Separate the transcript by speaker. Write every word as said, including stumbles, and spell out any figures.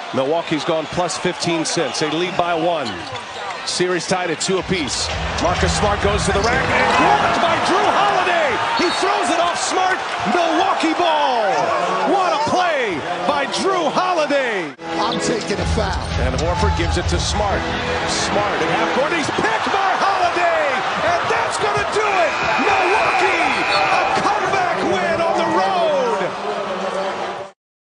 Speaker 1: Milwaukee's gone plus fifteen since. They lead by one. Series tied at two apiece. Marcus Smart goes to the rack and blocked by Jrue Holiday. He throws it off Smart. Milwaukee ball. What a play by Jrue Holiday.
Speaker 2: I'm taking a foul.
Speaker 1: And Horford gives it to Smart. Smart at half court. He's picked by